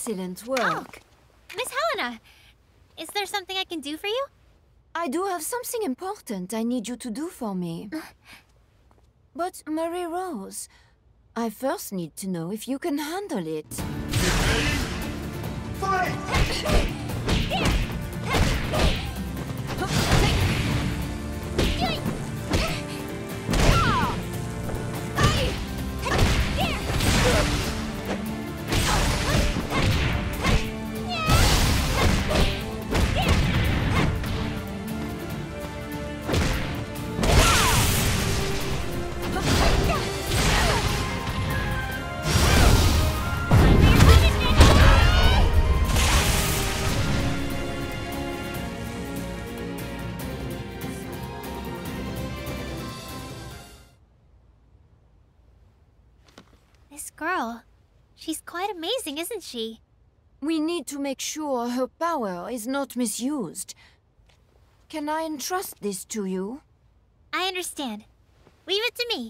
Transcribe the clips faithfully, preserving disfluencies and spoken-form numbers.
Excellent work. Oh, Miss Helena, is there something I can do for you? I do have something important I need you to do for me. But, Marie-Rose, I first need to know if you can handle it. Fight! This girl, she's quite amazing, isn't she? We need to make sure her power is not misused. Can I entrust this to you? I understand. Leave it to me.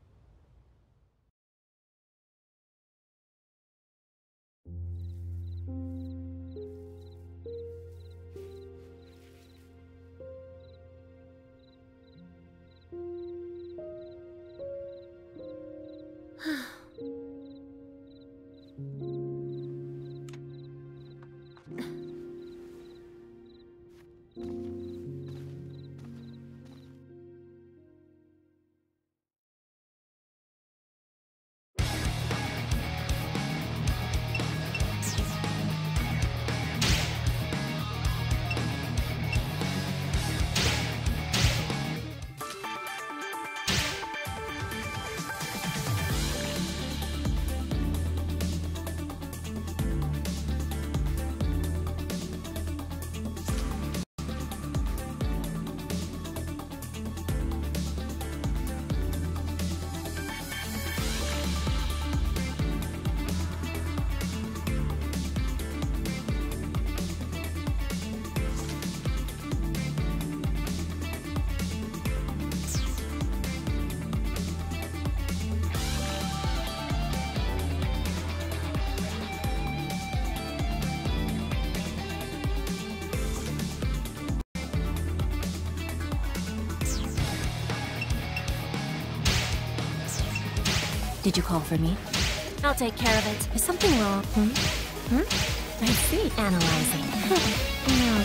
Did you call for me? I'll take care of it. Is something wrong? Hmm? Hmm? I see. Analyzing. No.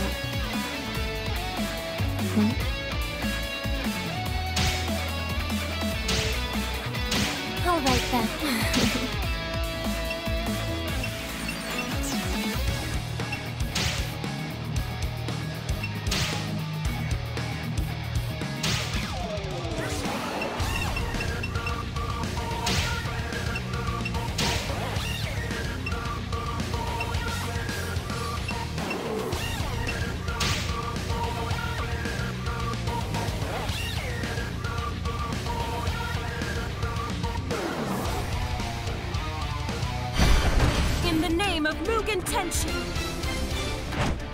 Hmm? All right then. In the name of Mugen Tenshi!